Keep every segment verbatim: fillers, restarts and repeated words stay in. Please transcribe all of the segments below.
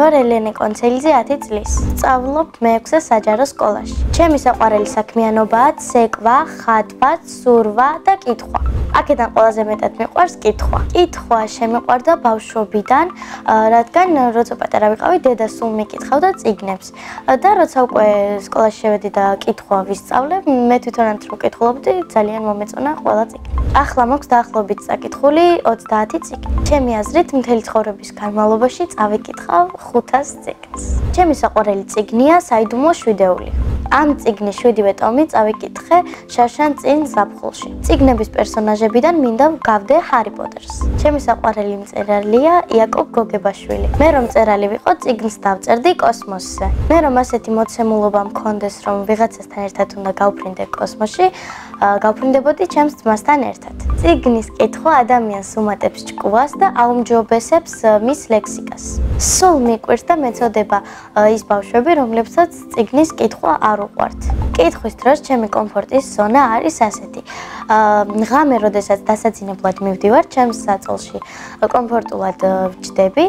ვარ ელენე კონცელიძე ათი წლის. სწავლობ მეექვსე საჯარო სკოლაში. ჩემი საყვარელი საქმიანობაა ცეკვა, ხატვა, ცურვა და კითხვა. აქედან ყველაზე მეტად მიყვარს კითხვა. კითხვა შემიყვარდა ბავშვობიდან, რადგან როცა პატარა ვიყავი, დედა სულ მიკითხავდა წიგნებს. და როცა უკვე სკოლაში შევედი და კითხვა ვისწავლე, მე თვითონაც რო კითხულობდი, ძალიან მომეწონა ყველა წიგნი. ახლა მაქვს დაახლოებით წაკითხული ოცდაათი წიგნი. ჩემი აზრით, მთელი ცხოვრების განმავლობაში წავიკითხავ ხუთას წიგნს. ჩემი საყვარელი წიგნია საიდუმლო შვიდეული. ამ წიგნის შვიდივე ტომი წავიკითხე შარშან წინ ზაფხულში. წიგნების პერსონაჟებიდან მინდა გავდე ჰარი პოტერს. ჩემი საყვარელი მწერალია იაკობ გოგებაშვილი. მე რომ მწერალი ვიყო, წიგნს დავწერდი კოსმოსზე. მე რომ ასეთი მოცემულობა მქონდეს, რომ ვიღაცასთან ერთად უნდა გავფრინდე კოსმოსში, გავფრინდებოდი ჩემს ძმასთან ერთად. წიგნის კითხვა ადამიანს უმატებს ჭკუას და აუმჯობესებს მის ლექსიკას. სულ მიყვარს და მეწოდება ის ბავშვები, რომლებსაც წიგნის კითხვა არ უყვართ. კითხვის დროს ჩემი კომფორტის ზონა არის ასეთი. ღამე, როდესაც დასაძინებლად მივდივარ ჩემს საწოლში, კომფორტულად ვჯდები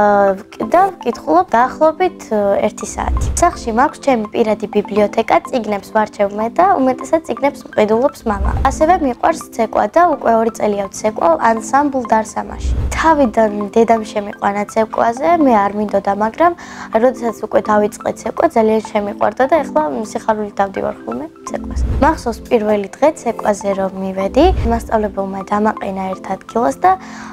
და ვკითხულობ დაახლოებით ერთი საათი. სახლში მაქვს ჩემი პირადი ბიბლიოთეკა, წიგნებს ვარჩევ მე და უმეტესად წიგნებს მყიდულობს მამა. ასევე მიყვარს ცეკვა და უკვე ორი წელია ვცეკვავ ანსამბლ დარსამაში. თავიდან დედამ შემიყვანა ცეკვაზე, მე არ მინდოდა, მაგრამ როდესაც უკვე დავიწყე ცეკვა, ძალიან შემიყვარდა და ეხლა სიხარულით დავდივარ ხოლმე ცეკვას. მახსოვს პირველი დღე ცეკვაზე რომ მივედი, მასწავლებელმა დამაყენა ერთ ადგილას და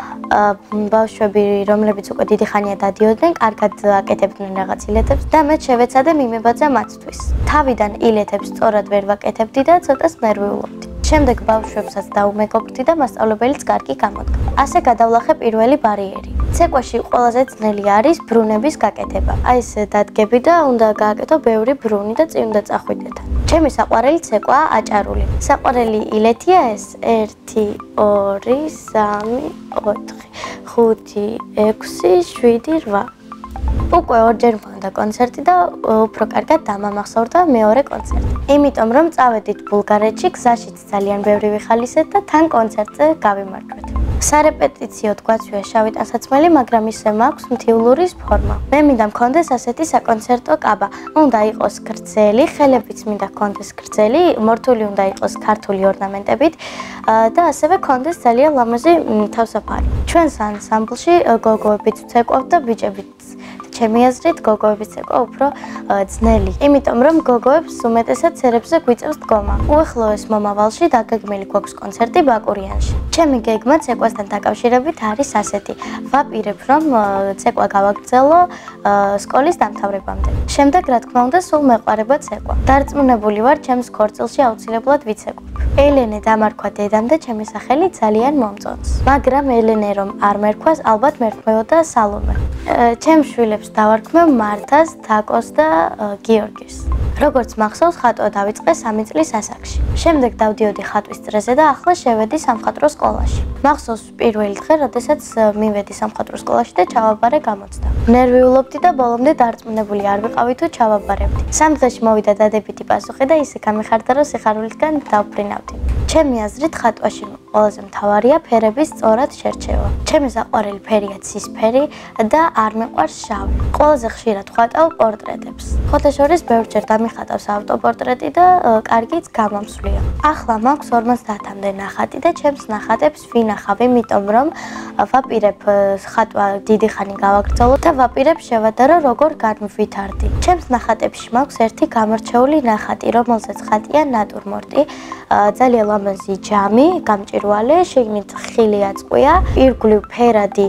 ბავშვები, რომლებიც უკვე დიდი ხანია დადიოდნენ, კარგად აკეთებდნენ რაღაც ილეთებს და მე შევეცადე მიმებაძა მათთვის. თავიდან ილეთებს სწორად ვერ ვაკეთებდი და ცოტას ნერვიულობდი. შემდეგ ბავშვებსაც დაუმეგობრდი და მასწავლებელიც კარგი გამოდგა. ასე გადავლახე პირველი ბარიერი. ცეკვაში ყველაზე ძნელი არის ბრუნების გაკეთება. აი ეს დადგები და უნდა გააკეთო ბევრი ბრუნი და წინ უნდა წახვიდეთ. ჩემი საყვარელი ცეკვაა აჭარული. საყვარელი ილეთია ეს ერთი, ორი, სამი, ოთხი, ხუთი, ექვსი, შვიდი, რვა. უკვე ორჯერ მქონდა კონცერტი და უფრო კარგად დამამახსოვრდა მეორე კონცერტი. იმიტომ რომ წავედით ბულგარეთში, გზაშიც ძალიან ბევრი ვიხალისეთ და თან კონცერტზე გავიმარჯვეთ. სარეპეტიციოდ გვაცვია შავი ტანსაცმელი, მაგრამ ისე მაქვს მთიულურის ფორმა. მე მინდა მქონდეს ასეთი საკონცერტო კაბა. უნდა იყოს გრძელი, ხელებიც მინდა ჰქონდეს გრძელი, მორთული უნდა იყოს ქართული ორნამენტებით და ასევე ჰქონდეს ძალიან ლამაზი თავსაფარი. ჩვენს ანსამბლში გოგოებიც ვცეკვავთ და ბიჭებიც. ჩემი აზრით, გოგოების ცეკვა უფრო ძნელი. იმიტომ რომ გოგოებს უმეტესად ცერებზე გვიწევს დგომა. უახლოეს მომავალში დაგეგმილი გვაქვს კონცერტი ბაკურიანში. ჩემი გეგმა ცეკვასთან დაკავშირებით არის ასეთი. ვაპირებ რომ ცეკვა გავაგრძელო სკოლის დამთავრებამდე. შემდეგ, რა თქმა უნდა, სულ მეყვარება ცეკვა. დარწმუნებული ვარ, ჩემს ქორწილში აუცილებლად ვიცეკვებ. ელენე დამარქვა დედამ და ჩემი სახელი ძალიან მომწონს. მაგრამ ელენე რომ არ მერქვას, ალბათ მერქმეოდა სალომე. ჩემს შვილებს დავარქმევ მართას, თაკოს და გიორგის. როგორც მახსოვს, ხატვა დავიწყე სამი წლის ასაკში. შემდეგ დავდიოდი ხატვის წრეზე და ახლა შევედი სამხატვრო სკოლაში. მახსოვს პირველი დღე, როდესაც მივედი სამხატვრო სკოლაში და ჩავაბარე გამოცდა. ნერვიულობდი და ბოლომდე დარწმუნებული არ ვიყავი თუ ჩავაბარებდი. სამ დღეში მოვიდა დადებითი პასუხი და ისე გამიხარდა, რომ სიხარულისგან დავფრინავდი. ჩემი აზრით, ხატვაში ყველაზე მთავარია ფერების სწორად შერჩევა. ჩემი საყვარელი ფერია ცისფერი და არ მეყვარს შავი. ყველაზე ხშირად ვხატავ პორტრეტებს. ხოთეშორის ბევრჯერ დამიხატავს ავტოპორტრეტი და კარგიც გამომსვლია. ახლა მაქვს ორმოცდაათამდე ნახატი და ჩემს ნახატებს ვინახავ, იმიტომ რომ ვაპირებ ხატვა დიდი ხანი გავაგრძელო და ვაპირებ შევადარო როგორ განვითარდი. ჩემს ნახატებში მაქვს ერთი გამორჩეული ნახატი, რომელზეც ხატია ნატურმორტი, ძალიან ლამაზი ჯამი, გამჭვირვალე, შიგნით ხილი აწყვია, ირგვლივ ფერადი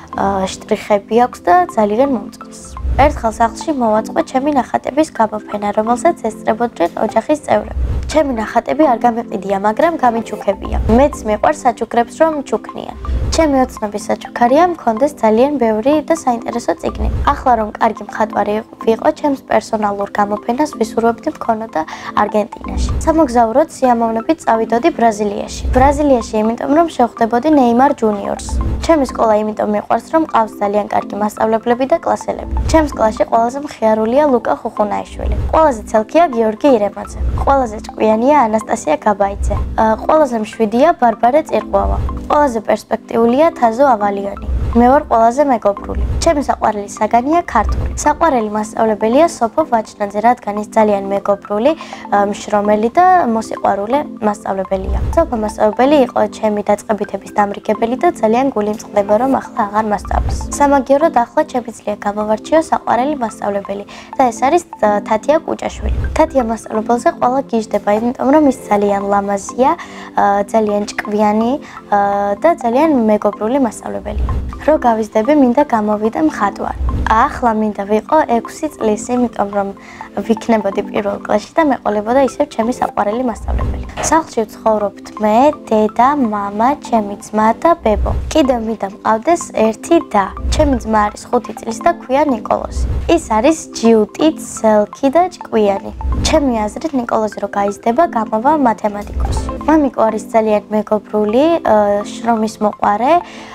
შტრიხები აქვს და ძალიან მომწონს. ერთხელ სახლში მოვაწყო ჩემი ნახატების გამოფენა, რომელსაც ესწრებოდნენ ოჯახის წევრები. ჩემი ნახატები არ გამეყიდია, მაგრამ გამიჩუქებია. მეც მიყვარს საჩუქრებს რომ ჩუქნიან. ჩემი ოცნობის საჩუქარია მქონდეს ძალიან ბევრი და საინტერესო წიგნი. ახლა რომ კარგი მხატვარი ვიყო, ჩემს პერსონალურ გამოფენას ვისურვებდი მქონოდა არგენტინაში. სამოგზაუროდ სიამოვნებით წავიდოდი ბრაზილიაში. ბრაზილიაში იმიტომ რომ შევხვდებოდი ნეიმარ ჯუნიორს. ჩემი სკოლა იმიტომ მიყვარს, რომ ყავს ძალიან კარგი მასწავლებლები და კლასელები. ჩემს კლასში ყველაზე მხიარულია ლუკა ხუხუნაიშვილი. ყველაზე ცელქია გიორგი ირემაძე. ყველაზე ჭკვიანია ანასტასია გაბაიძე. ყველაზე მშვიდია ბარბარე წირყვავა. ყველაზე პერსპექტიულია თაზო ავალიანი. მე ვარ ყველაზე მეგობრული. ჩემი საყვარელი საგანია ქართული. საყვარელი მასწავლებელია სოფო ვაჭნაძე, რადგან ის ძალიან მეგობრული, მშრომელი და მოსიყვარულე მასწავლებელია. სოფო მასწავლებელი იყო ჩემი დაწყებითების დამრიგებელი და ძალიან გული მწყდება, რომ ახლა აღარ მასწავლის. სამაგიეროდ ახლა შემიძლია გამოვარჩიო საყვარელი მასწავლებელი და ეს არის თათია კუჭაშვილი. თათია მასწავლებელზე ყველა გიждდება, იმიტომ რომ ის ძალიან ლამაზია, ძალიან ჭკვიანი და ძალიან მეგობრული მასწავლებელია. რო გავიზრდები, მინდა გამოვიდე მხატვარი. ახლა მინდა ვიყო ექვსი წლის, იმიტომ რომ ვიქნებოდი პირველ კლასში და მეყოლებოდა ისევ ჩემი საყვარელი მასწავლებელი. სახლში ვცხოვრობთ მე, დედა, მამა, ჩემი ძმა და ბებო. კიდევ მინდა მყავდეს ერთი და. ჩემი ძმა არის ხუთი წლის და ქვია ნიკოლოზი. ის არის ჯიუტი, ცელქი და ჭკვიანი. ჩემი აზრით ნიკოლოზი რო გაიზრდება, გამოვა მათემატიკოსი. მამიკო არის ძალიან მეგობრული, შრომის მოყვარე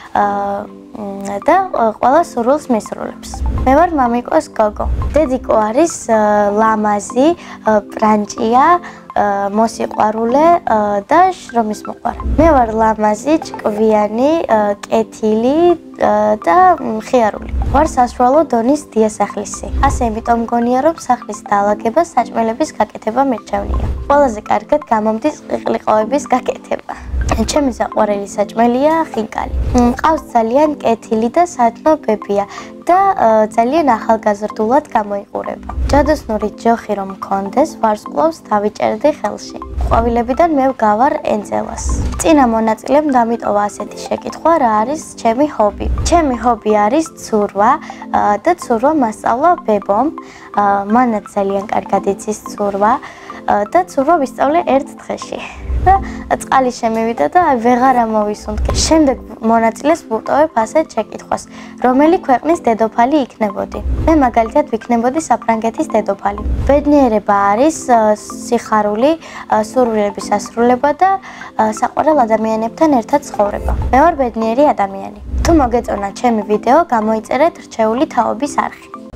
და ყველა სურვილს მისრულებს. მე ვარ მამიკოს გოგო. დედიკო არის ლამაზი, პრანჭია, მოსიყვარულე და შრომის მოყვარე. მე ვარ ლამაზი, ჭკვიანი, კეთილი და მხიარული. ვარ საშუალო დონის დიასახლისი. ასე იმიტომ მგონია, რომ სახლის დაალაგება საჭმელების გაკეთება მერჩევნია. ყველაზე კარგად გამომდის ყიყლიყოების გაკეთება. ჩემი საყვარელი საჭმელია ხინკალი. მყავს ძალიან კეთილი და სათნო ბებია და ძალიან ახალგაზრდულად გამოიყურება. ჯადოსნური ჯოხი რომ მქონდეს, ვარსკვლავს დავიჭერდი ხელში. ყვავილებიდან მე ვგავარ ენძელას. წინა მონაწილემ დამიტოვა ასეთი შეკითხვა, რა არის ჩემი ჰობი. ჩემი ჰობი არის ცურვა და ცურვა მასწავლა ბებომ. მანაც ძალიან კარგად იცის ცურვა და ცურვა ვისწავლე ერთ დღეში. და წყალი შემივიდა და ვეღარ ამოვისუნთქე. შემდეგ მონაწილეს ვუტოვებ ასეთ შეკითხვას, რომელი ქვეყნის დედოფალი იქნებოდი. მე მაგალითად ვიქნებოდი საფრანგეთის დედოფალი. ბედნიერება არის სიხარული, სურვილების ასრულება და საყვარელ ადამიანებთან ერთად ცხოვრება. მე ვარ ბედნიერი ადამიანი. თუ მოგეწონა ჩემი ვიდეო, გამოიწერეთ რჩეული თაობის არხი.